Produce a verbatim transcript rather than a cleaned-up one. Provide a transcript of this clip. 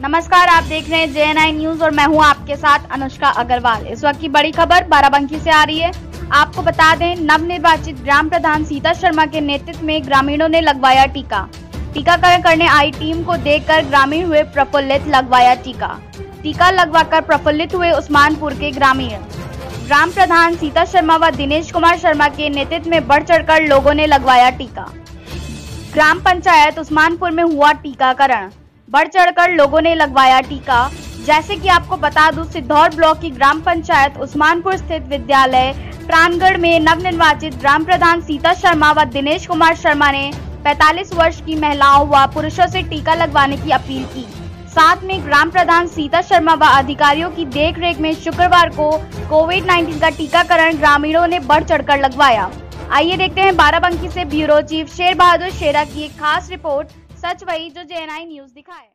नमस्कार, आप देख रहे हैं जे एन आई न्यूज और मैं हूं आपके साथ अनुष्का अग्रवाल। इस वक्त की बड़ी खबर बाराबंकी से आ रही है। आपको बता दें, नवनिर्वाचित ग्राम प्रधान सीता शर्मा के नेतृत्व में ग्रामीणों ने लगवाया टीका। टीकाकरण करने आई टीम को देखकर ग्रामीण हुए प्रफुल्लित, लगवाया टीका। टीका लगवाकर प्रफुल्लित हुए उस्मानपुर के ग्रामीण। ग्राम प्रधान सीता शर्मा व दिनेश कुमार शर्मा के नेतृत्व में बढ़ चढ़कर लोगों ने लगवाया टीका। ग्राम पंचायत उस्मानपुर में हुआ टीकाकरण, बढ़ चढ़कर लोगों ने लगवाया टीका। जैसे कि आपको बता दूं, सिद्धौर ब्लॉक की ग्राम पंचायत उस्मानपुर स्थित विद्यालय प्रांगण में नवनिर्वाचित ग्राम प्रधान सीता शर्मा व दिनेश कुमार शर्मा ने पैंतालीस वर्ष की महिलाओं व पुरुषों से टीका लगवाने की अपील की। साथ में ग्राम प्रधान सीता शर्मा व अधिकारियों की देखरेख में शुक्रवार को कोविड उन्नीस का टीकाकरण ग्रामीणों ने बढ़ चढ़कर लगवाया। आइए देखते हैं बाराबंकी से ब्यूरो चीफ शेर बहादुर शेरा की एक खास रिपोर्ट, सच वही जो जे एन आई न्यूज दिखाए।